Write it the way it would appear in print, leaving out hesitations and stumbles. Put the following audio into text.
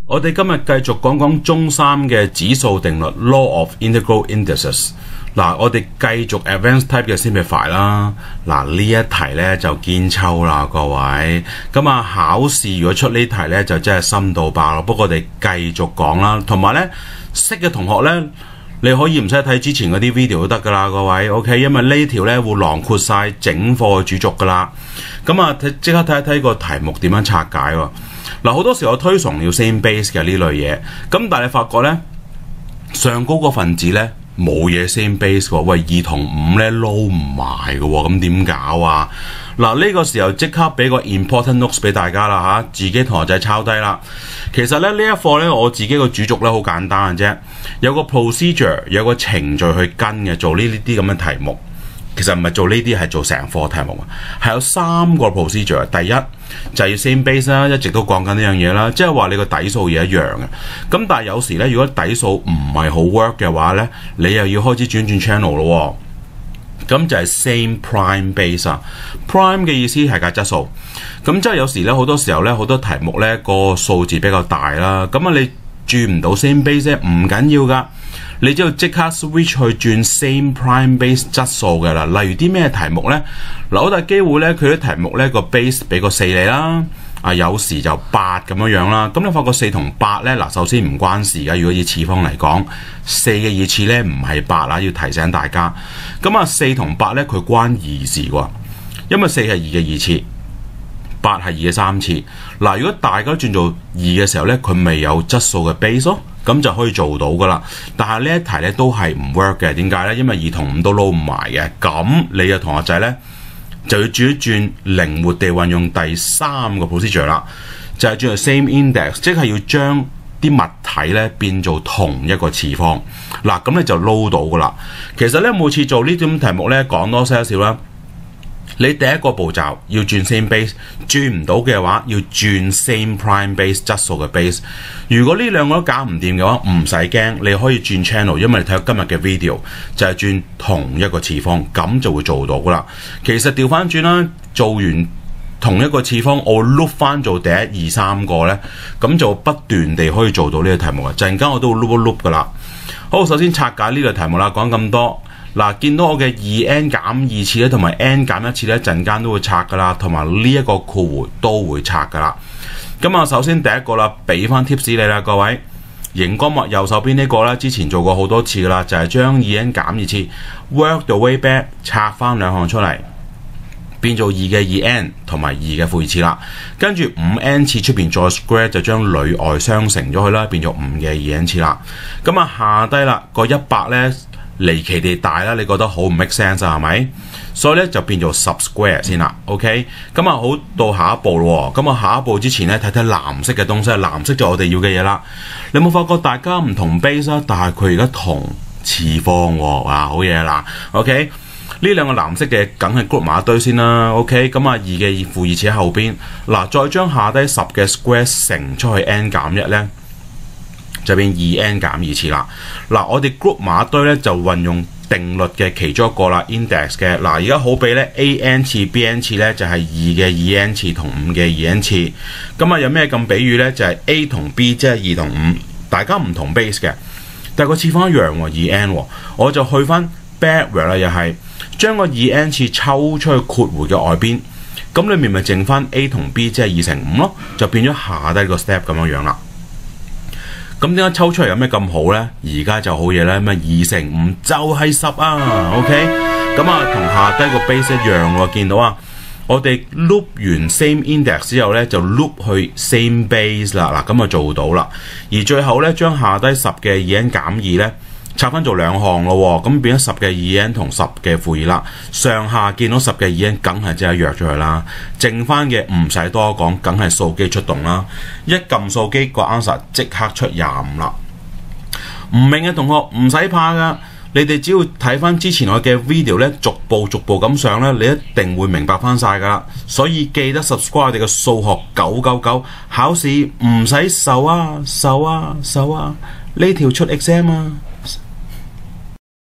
我哋今日繼續講講中三嘅指數定律 Law of Integral Indices。嗱，我哋繼續 Advanced Type 嘅 Simplify 啦。嗱，呢一題咧就堅抽啦，各位。咁啊，考試如果出呢題咧就真係深到爆咯。不過我哋繼續講啦，同埋咧識嘅同學咧，你可以唔使睇之前嗰啲 video 都得噶啦，各位。OK， 因為呢條咧會囊括晒整課嘅主軸噶啦。咁啊，即刻睇一睇個題目點樣拆解喎。嗱，好多時我推崇要 same base 嘅呢類嘢，咁但係你發覺咧上高個分子咧冇嘢 same base 喎，喂2同5咧撈唔埋嘅喎，咁點搞啊？嗱，呢個時候即刻俾個 important notes 俾大家啦嚇，自己同學仔抄低啦。其實咧呢一課咧我自己個主軸咧好簡單嘅啫，有個 procedure 有個程序去跟嘅，做呢啲咁嘅題目。其實唔係做呢啲，係做成課題目啊，係有3個 procedure。第一就係要 same base 啦，一直都講緊呢樣嘢啦，即係話你個底數嘢一樣嘅。咁但係有時咧，如果底數唔係好 work 嘅話咧，你又要開始轉 channel 咯。咁就係 same prime base 啊。prime 嘅意思係價質數。咁即係有時咧，好多時候咧，好多題目咧個數字比較大啦。咁啊，你轉唔到 same base 唔緊要噶。你只要即刻 switch 去轉 same prime base 質數嘅啦。例如啲咩題目咧？嗱，好大機會咧，佢啲題目咧個 base 俾個4你啦，有時就8咁樣啦。咁你發覺4同8咧，嗱，首先唔關事嘅。如果以次方嚟講，4嘅二次咧唔係8啦，要提醒大家。咁啊，4同8咧佢關2事喎，因為4係2嘅二次，8係2嘅3次。嗱，如果大家轉做2嘅時候咧，佢未有質數嘅 base 咯。咁就可以做到噶啦，但係呢一題咧都係唔 work 嘅。點解咧？因為2同5都撈唔埋嘅。咁你嘅同學仔咧就要轉一轉，靈活地運用第3個 procedure 啦，就係轉做 same index， 即係要將啲物體咧變做同一個次方。嗱，咁你就撈到噶啦。其實咧每次做呢種題目咧講多些少啦。你第一個步驟要轉 same base， 轉唔到嘅話要轉 same prime base 質數嘅 base。如果呢兩個都搞唔掂嘅話，唔使驚，你可以轉 channel， 因為你睇到今日嘅 video 就係轉同一個次方，咁就會做到噶啦。其實調翻轉啦，做完同一個次方，我 loop 翻做第1、2、3個咧，咁就不斷地可以做到呢個題目啊。陣間我都會 loop 一 loop 噶啦。好，首先拆解呢個題目啦，講咁多。嗱，見到我嘅2n 減2次咧，同埋 n 減1次咧，陣間都會拆噶啦，同埋呢一個括弧都會拆噶啦。咁啊，首先第一個啦，俾翻 tips 你啦，各位。熒光幕右手邊呢個咧，之前做過好多次噶啦，就係將2n 減2次 work the way back 拆翻兩項出嚟，變做2嘅 2n 同埋2嘅負2次啦。跟住 5n 次出邊再 square 就將裏外相乘咗去啦，變咗5嘅 2n 次啦。咁啊，下低啦個100咧。離奇地大啦，你覺得好唔 make sense 啊？係咪？所以咧就變做10 square 先啦。OK， 咁啊好到下一步咯。咁啊下一步之前咧睇睇藍色嘅東西，藍色就我哋要嘅嘢啦。你有冇發覺大家唔同 base 啊？但係佢而家同次方喎，好嘢啦。OK， 呢兩個藍色嘅梗係 group 埋一堆先啦。OK， 咁啊2嘅負2次喺後邊，嗱再將下低10嘅 square 乘出去 n 減1咧。就變 2n 減2次啦。嗱，我哋 group 埋一堆咧，就運用定律嘅其中一個啦 ，index 嘅。嗱，而家好比咧 an 次 bn 次咧就係2嘅 2n 次同5嘅 2n 次。咁啊有咩咁比喻咧？就係 a 同 b 即係2同5，大家唔同 base 嘅，但係個次方一樣喎 2n 喎。我就去翻 backward 啦，又係將個 2n 次抽出去括弧嘅外邊，咁裏面咪剩翻 a 同 b 即係2乘5咯，就變咗下低個 step 咁樣啦。咁點解抽出嚟有咩咁好咧？而家就好嘢啦，咁啊2乘5就係10啊 ，OK？ 咁啊同下低個 base 一樣喎，見到啊？我哋 loop 完 same index 之後咧，就 loop 去 same base 啦，嗱咁啊做到啦。而最後咧，將下低10嘅 2n 減2咧拆翻做兩項咯，咁變咗10嘅 2n 同10嘅負2啦。上下見到10嘅 2n 梗係即係約咗佢啦，剩翻嘅唔使多講，梗係數機出動啦。一撳數機個 answer 即刻出25啦。唔明嘅同學唔使怕噶，你哋只要睇翻之前我嘅 video 咧，逐步咁上咧，你一定會明白翻晒噶啦。所以記得 subscribe 我哋嘅數學999，考試唔使愁啊，呢條出 exam 啊！